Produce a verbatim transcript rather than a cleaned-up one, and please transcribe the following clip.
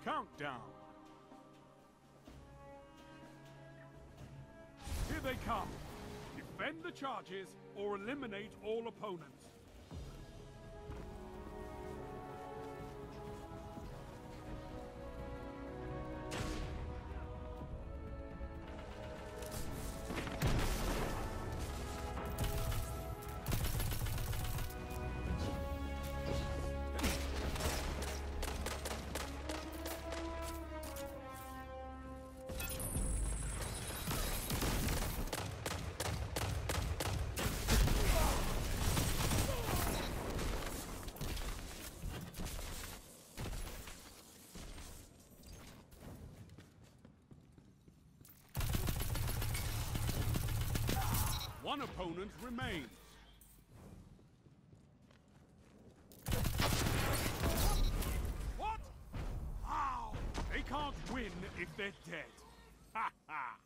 Countdown. Here they come. Defend the charges or eliminate all opponents. One opponent remains. What? How? They can't win if they're dead. Ha ha!